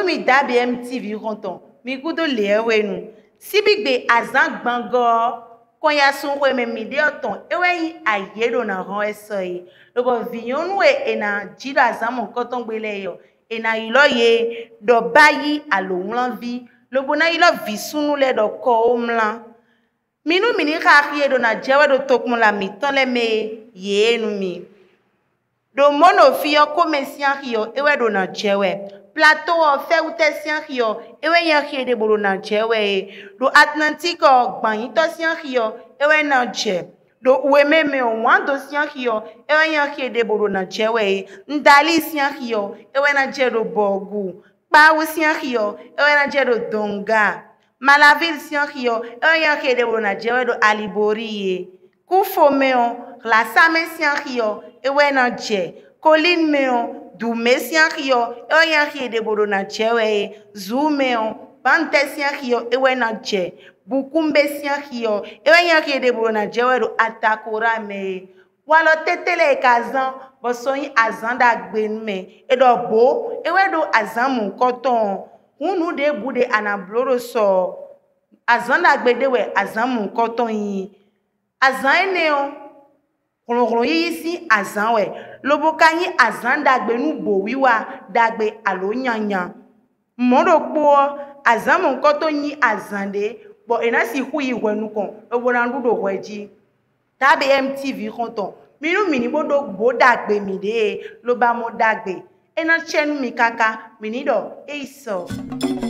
mi dabi MTV konton mi kudo lewe nu sibigbe azan gbango konya sunwe me mi de oton ewe yi ayero na ran eso yi lobo vinyonu ena jira azan konton gbele yo ena iloye do bayi alohun vi lobo na ilo visunu le do ko omla minu mini ka do na jewe do tokun la mi tan le me yenu mi do mono fiyo komesian hiyo ewe do na jewe plateau o fe utesian hiyo ewe yan hiye de bolo na jewe do atlantique o gbanyin to sian hiyo ewe na je do uememe o wando sian hiyo ewe yan hiye de bolo na jewe ndali sian hiyo ewe na je do bogu pawu sian hiyo ewe na je do donga Malaville sian hiyo ewe yan hiye de bolo na jewe do aliboriye kufo meo la same sian hiyo ewe na je Colin meo du mesian hiyo ewe yan hiye de bolo na jewe zu meo bante sian hiyo ewe na je bukumbe sian hiyo ewe yan hiye de bolo na jewe do atakora me walo tetele kazan bosoyin azan da gbe me edo bo ewe do azan mu koton hunu de bude anabloro so azan da gbe dewe azan mu koton yin azan ene o kolokolo yi si azan we lobo kanyi azan dagbe nu bo wiwa dagbe alo nyanya modo po azan mo nko to yin azan de bo ena si hu yi wenu kon lobo na ndu do weji tabe MTV konton minu mini bodo bo dagbe mi de lo ba mo dagbe ena chenu mi kaka mini do eiso